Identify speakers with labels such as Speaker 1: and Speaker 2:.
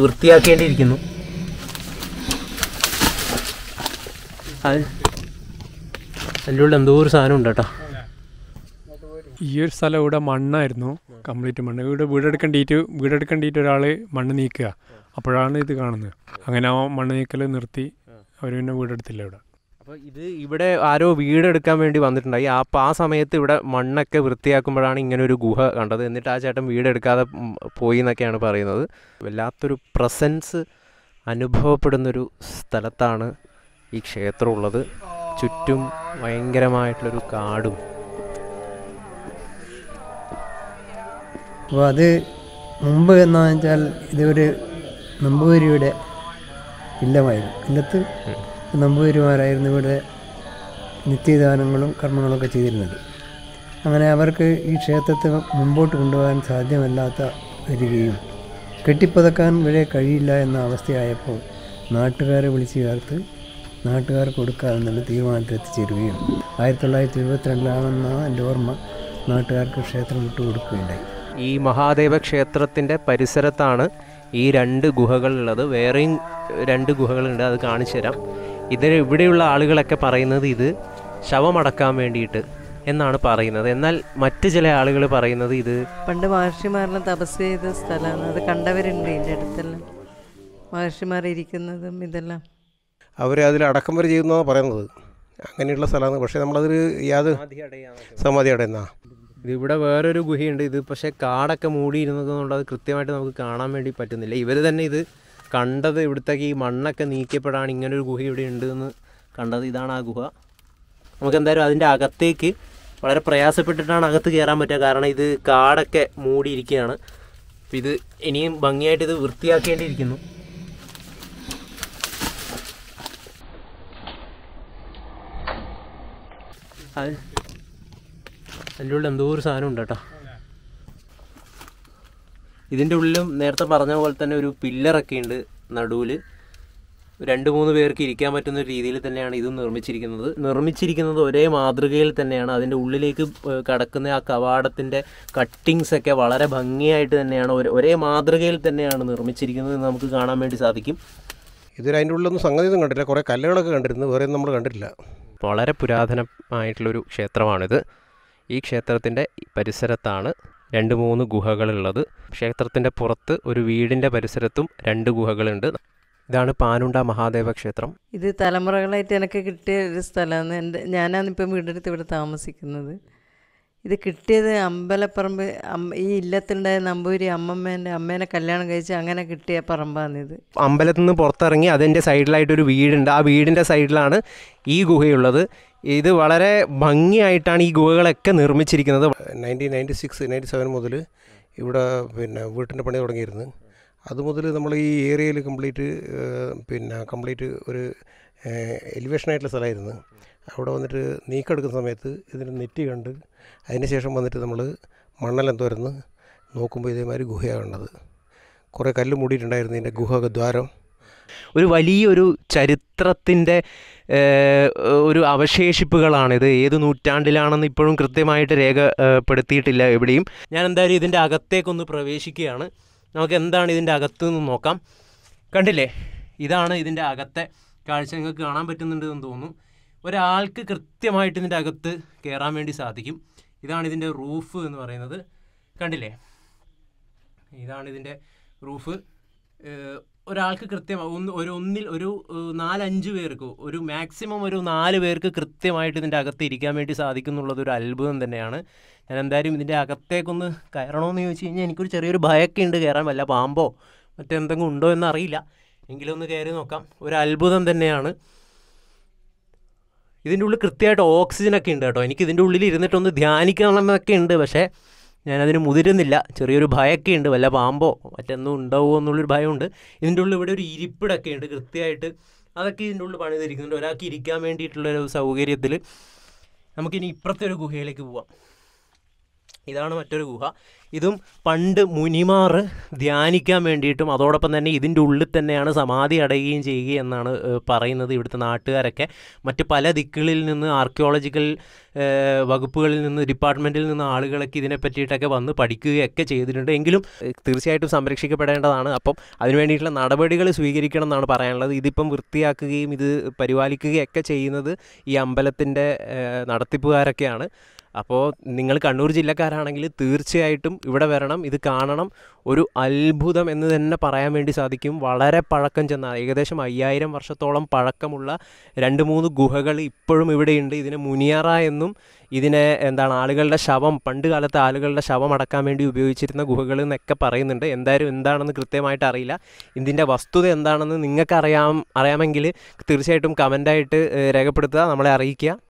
Speaker 1: വൃത്തിയാക്കേണ്ടിയിരിക്കുന്നു. അതിൻ്റെ ഉള്ളിൽ എന്തോ ഒരു സാധനം ഉണ്ട് കേട്ടോ.
Speaker 2: ഈ ഒരു സ്ഥലം ഇവിടെ മണ്ണായിരുന്നു, കംപ്ലീറ്റ് മണ്ണ്. വീടെടുക്കേണ്ടിയിട്ട് ഒരാൾ മണ്ണ് നീക്കുക, അപ്പോഴാണ് ഇത് കാണുന്നത്. അങ്ങനെ ആ മണ്ണ് നീക്കൽ നിർത്തി അവർ പിന്നെ വീടെടുത്തില്ല ഇവിടെ.
Speaker 1: അപ്പോൾ ഇവിടെ ആരോ വീടെടുക്കാൻ വേണ്ടി വന്നിട്ടുണ്ടായി. അപ്പോൾ ആ സമയത്ത് ഇവിടെ മണ്ണൊക്കെ വൃത്തിയാക്കുമ്പോഴാണ് ഇങ്ങനെ ഒരു ഗുഹ കണ്ടത്. എന്നിട്ട് ആ ചേട്ടൻ വീടെടുക്കാതെ പോയി എന്നൊക്കെയാണ് പറയുന്നത്. വല്ലാത്തൊരു പ്രസൻസ് അനുഭവപ്പെടുന്നൊരു സ്ഥലത്താണ് ഈ ക്ഷേത്രം ഉള്ളത്. ചുറ്റും ഭയങ്കരമായിട്ടുള്ളൊരു കാടും.
Speaker 3: അപ്പോൾ അത് മുമ്പ് എന്താണെന്ന് വെച്ചാൽ ഇതൊരു നമ്പൂതിരിയുടെ ഇല്ലമായിരുന്നു. ഇല്ലത്ത് നമ്പൂതിരിമാരായിരുന്നു ഇവിടെ നിത്യദാനങ്ങളും കർമ്മങ്ങളൊക്കെ ചെയ്തിരുന്നത്. അങ്ങനെ അവർക്ക് ഈ ക്ഷേത്രത്തെ മുമ്പോട്ട് കൊണ്ടുപോകാൻ സാധ്യമല്ലാത്ത വരികയും കെട്ടിപ്പതക്കാൻ വരെ കഴിയില്ല എന്ന അവസ്ഥയായപ്പോൾ നാട്ടുകാരെ വിളിച്ചു ചേർത്ത് നാട്ടുകാർ കൊടുക്കാമെന്നുള്ള തീരുമാനത്തിൽ എത്തിച്ചേരുകയും 1922 എൻ്റെ ഓർമ്മ നാട്ടുകാർക്ക് ക്ഷേത്രം വിട്ടുകൊടുക്കുകയുണ്ടായി.
Speaker 1: ഈ മഹാദേവ ക്ഷേത്രത്തിൻ്റെ പരിസരത്താണ് ഈ 2 ഗുഹകളുള്ളത്. വേറെയും 2 ഗുഹകളുണ്ട്, അത് കാണിച്ചു തരാം. ഇവിടെയുള്ള ആളുകളൊക്കെ പറയുന്നത് ഇത് ശവമടക്കാൻ വേണ്ടിയിട്ട് എന്നാണ് പറയുന്നത്. എന്നാൽ മറ്റ് ചില ആളുകൾ പറയുന്നത് ഇത്
Speaker 4: പണ്ട് മഹർഷിമാരെല്ലാം തപസ് ചെയ്ത സ്ഥലമാണ്. അത് കണ്ടവരുണ്ട് ഇതിൻ്റെ അടുത്തെല്ലാം, മഹർഷിമാർ ഇരിക്കുന്നതും ഇതെല്ലാം.
Speaker 5: അവരെ അതിൽ അടക്കം വരെ ചെയ്യുന്നതാണ് പറയുന്നത്. അങ്ങനെയുള്ള സ്ഥലമാണ്. പക്ഷേ നമ്മളതിൽ സമാധി അടയുന്ന
Speaker 1: ഇവിടെ വേറൊരു ഗുഹയുണ്ട്. ഇത് പക്ഷേ കാടൊക്കെ മൂടിയിരുന്നതെന്നുള്ളത് കൃത്യമായിട്ട് നമുക്ക് കാണാൻ വേണ്ടി പറ്റുന്നില്ല. ഇവർ തന്നെ ഇത് കണ്ടത്, ഇവിടുത്തേക്ക് ഈ മണ്ണൊക്കെ നീക്കിയപ്പോഴാണ് ഇങ്ങനൊരു ഗുഹ ഇവിടെ ഉണ്ട് എന്ന് കണ്ടത്. ഇതാണ് ആ ഗുഹ. നമുക്ക് എന്തായാലും അതിൻ്റെ അകത്തേക്ക് വളരെ പ്രയാസപ്പെട്ടിട്ടാണ് അകത്ത് കയറാൻ പറ്റുക. കാരണം ഇത് കാടൊക്കെ മൂടിയിരിക്കുകയാണ്. അപ്പം ഇത് ഇനിയും ഭംഗിയായിട്ട് ഇത് വൃത്തിയാക്കേണ്ടിയിരിക്കുന്നു. അതിൻ്റെ ഉള്ളിൽ എന്തോ ഒരു സാധനം ഉണ്ട് കേട്ടോ. ഇതിൻ്റെ ഉള്ളിലും നേരത്തെ പറഞ്ഞ പോലെ തന്നെ ഒരു പില്ലറൊക്കെ ഉണ്ട് നടുവിൽ. 2-3 പേർക്ക് ഇരിക്കാൻ പറ്റുന്ന രീതിയിൽ തന്നെയാണ് ഇത് നിർമ്മിച്ചിരിക്കുന്നത് ഒരേ മാതൃകയിൽ തന്നെയാണ്. അതിൻ്റെ ഉള്ളിലേക്ക് കടക്കുന്ന ആ കവാടത്തിൻ്റെ കട്ടിങ്സൊക്കെ വളരെ ഭംഗിയായിട്ട് തന്നെയാണ് ഒരേ മാതൃകയിൽ തന്നെയാണ് നിർമ്മിച്ചിരിക്കുന്നത് എന്ന് നമുക്ക് കാണാൻ വേണ്ടി സാധിക്കും.
Speaker 5: ഇതൊരു അതിൻ്റെ ഉള്ളിലൊന്നും സംഗതിയൊന്നും കണ്ടില്ല. കുറേ കല്ലുകളൊക്കെ കണ്ടിരുന്നു, വേറെ നമ്മൾ കണ്ടിട്ടില്ല.
Speaker 1: വളരെ പുരാതനമായിട്ടുള്ളൊരു ക്ഷേത്രമാണിത്. ഈ ക്ഷേത്രത്തിൻ്റെ പരിസരത്താണ് 2-3 ഗുഹകളുള്ളത്. ക്ഷേത്രത്തിൻ്റെ പുറത്ത് ഒരു വീടിൻ്റെ പരിസരത്തും 2 ഗുഹകളുണ്ട്. ഇതാണ് പാനുണ്ട മഹാദേവ ക്ഷേത്രം.
Speaker 4: ഇത് തലമുറകളായിട്ട് എനിക്ക് കിട്ടിയ ഒരു സ്ഥലമാണ്. ഞാനാണിപ്പം വീടെടുത്ത് ഇവിടെ താമസിക്കുന്നത്. ഇത് കിട്ടിയത് അമ്പലപ്പറമ്പ്, ഈ ഇല്ലത്തുണ്ടായ നമ്പൂരി അമ്മേനെ കല്യാണം കഴിച്ച് അങ്ങനെ കിട്ടിയ പറമ്പാണിത്.
Speaker 1: അമ്പലത്തിൽ നിന്ന് പുറത്തിറങ്ങി അതിൻ്റെ സൈഡിലായിട്ടൊരു വീടുണ്ട്. ആ വീടിൻ്റെ സൈഡിലാണ് ഈ ഗുഹയുള്ളത്. ഇത് വളരെ ഭംഗിയായിട്ടാണ് ഈ ഗുഹകളൊക്കെ നിർമ്മിച്ചിരിക്കുന്നത്.
Speaker 5: 1996-97 മുതൽ ഇവിടെ വീട്ടിൻ്റെ പണി തുടങ്ങിയിരുന്നു. അതുമുതൽ നമ്മൾ ഈ ഏരിയയിൽ കംപ്ലീറ്റ് ഒരു എലിവേഷനായിട്ടുള്ള സ്ഥലമായിരുന്നു. അവിടെ വന്നിട്ട് നീക്കെടുക്കുന്ന സമയത്ത് ഇതിൻ്റെ നെറ്റ് കണ്ട് അതിന് ശേഷം വന്നിട്ട് നമ്മൾ മണ്ണെല്ലാം തുരന്ന് നോക്കുമ്പോൾ ഇതേമാതിരി ഗുഹയാണ് കണ്ടത്. കുറേ കല്ല് മൂടിയിട്ടുണ്ടായിരുന്നു ഇതിൻ്റെ ഗുഹദ്വാരം.
Speaker 1: ഒരു വലിയൊരു ചരിത്രത്തിൻ്റെ ഒരു അവശേഷിപ്പുകളാണിത്. ഏത് നൂറ്റാണ്ടിലാണെന്ന് ഇപ്പോഴും കൃത്യമായിട്ട് രേഖപ്പെടുത്തിയിട്ടില്ല എവിടെയും. ഞാൻ എന്തായാലും ഇതിൻ്റെ അകത്തേക്കൊന്ന് പ്രവേശിക്കുകയാണ്. നമുക്ക് എന്താണ് ഇതിൻ്റെ അകത്ത് നിന്ന് നോക്കാം. കണ്ടില്ലേ, ഇതാണ് ഇതിൻ്റെ അകത്തെ കാഴ്ച. നിങ്ങൾക്ക് കാണാൻ പറ്റുന്നുണ്ടെന്ന് തോന്നുന്നു. ഒരാൾക്ക് കൃത്യമായിട്ട് ഇതിൻ്റെ അകത്ത് കയറാൻ വേണ്ടി സാധിക്കും. ഇതാണ് ഇതിൻ്റെ റൂഫ് എന്ന് പറയുന്നത്. കണ്ടില്ലേ, ഇതാണ് ഇതിൻ്റെ റൂഫ്. ഒരാൾക്ക് ഒരു 4-5 പേർക്ക്, ഒരു മാക്സിമം ഒരു 4 പേർക്ക് കൃത്യമായിട്ട് ഇതിൻ്റെ അകത്ത് ഇരിക്കാൻ വേണ്ടി സാധിക്കും എന്നുള്ളത് ഒരു അത്ഭുതം തന്നെയാണ്. ഞാൻ എന്തായാലും ഇതിൻ്റെ അകത്തേക്കൊന്ന് കയറണമെന്ന് ചോദിച്ചു കഴിഞ്ഞാൽ എനിക്കൊരു ചെറിയൊരു ഭയമൊക്കെ ഉണ്ട്. കയറാൻ വല്ല പാമ്പോ മറ്റെന്തെങ്കിലും ഉണ്ടോ എന്നറിയില്ല. എങ്കിലും ഒന്ന് കയറി നോക്കാം. ഒരു അത്ഭുതം തന്നെയാണ്. ഇതിൻ്റെ ഉള്ളിൽ കൃത്യമായിട്ട് ഓക്സിജനൊക്കെ ഉണ്ട് കേട്ടോ. എനിക്ക് ഇതിൻ്റെ ഉള്ളിൽ ഇരുന്നിട്ടൊന്ന് ധ്യാനിക്കണമെന്നൊക്കെ ഉണ്ട്. പക്ഷേ ഞാനതിന് മുതിരുന്നില്ല. ചെറിയൊരു ഭയമൊക്കെ ഉണ്ട്. വല്ല പാമ്പോ മറ്റൊന്നും ഉണ്ടാവുമോ എന്നുള്ളൊരു ഭയമുണ്ട്. ഇതിൻ്റെ ഉള്ളിൽ ഇവിടെ ഒരു ഇരിപ്പിടൊക്കെ ഉണ്ട് കൃത്യമായിട്ട്. അതൊക്കെ ഇതിൻ്റെ ഉള്ളിൽ പണിതിരിക്കുന്നുണ്ട്. ഒരാൾക്ക് ഇരിക്കാൻ വേണ്ടിയിട്ടുള്ളൊരു സൗകര്യത്തിൽ. നമുക്കിനി ഇപ്പുറത്തെ ഒരു ഗുഹയിലേക്ക് പോവാം. ഇതാണ് മറ്റൊരു ഗുഹ. ഇതും പണ്ട് മുനിമാർ ധ്യാനിക്കാൻ വേണ്ടിയിട്ടും അതോടൊപ്പം തന്നെ ഇതിൻ്റെ ഉള്ളിൽ തന്നെയാണ് സമാധി അടയുകയും ചെയ്യുക എന്നാണ് പറയുന്നത് ഇവിടുത്തെ നാട്ടുകാരൊക്കെ. മറ്റ് പല ദിക്കുകളിൽ നിന്ന് ആർക്കിയോളജിക്കൽ വകുപ്പുകളിൽ നിന്ന് ഡിപ്പാർട്ട്മെൻറ്റിൽ നിന്ന് ആളുകളൊക്കെ ഇതിനെ പറ്റിയിട്ടൊക്കെ വന്ന് പഠിക്കുകയൊക്കെ ചെയ്തിട്ടുണ്ട്. എങ്കിലും തീർച്ചയായിട്ടും സംരക്ഷിക്കപ്പെടേണ്ടതാണ്. അപ്പം അതിന് വേണ്ടിയിട്ടുള്ള നടപടികൾ സ്വീകരിക്കണം എന്നാണ് പറയാനുള്ളത്. ഇതിപ്പം വൃത്തിയാക്കുകയും ഇത് പരിപാലിക്കുകയൊക്കെ ചെയ്യുന്നത് ഈ അമ്പലത്തിൻ്റെ നടത്തിപ്പുകാരൊക്കെയാണ്. അപ്പോൾ നിങ്ങൾ കണ്ണൂർ ജില്ലക്കാരാണെങ്കിൽ തീർച്ചയായിട്ടും ഇവിടെ വരണം, ഇത് കാണണം. ഒരു അത്ഭുതം എന്ന് തന്നെ പറയാൻ വേണ്ടി സാധിക്കും. വളരെ പഴക്കം ചെന്ന ഏകദേശം 5000 വർഷത്തോളം പഴക്കമുള്ള 2-3 ഗുഹകൾ ഇപ്പോഴും ഇവിടെയുണ്ട്. ഇതിനെ മുനിയറ എന്നും ഇതിനെ ആളുകളുടെ ശവം, പണ്ട് കാലത്ത് ആളുകളുടെ ശവം അടക്കാൻ വേണ്ടി ഉപയോഗിച്ചിരുന്ന ഗുഹകൾ എന്നൊക്കെ പറയുന്നുണ്ട്. എന്താണെന്ന് കൃത്യമായിട്ട് അറിയില്ല. ഇതിൻ്റെ വസ്തുത എന്താണെന്ന് നിങ്ങൾക്ക് അറിയാമെങ്കിൽ തീർച്ചയായിട്ടും കമൻ്റായിട്ട് രേഖപ്പെടുത്തുക, നമ്മളെ അറിയിക്കുക.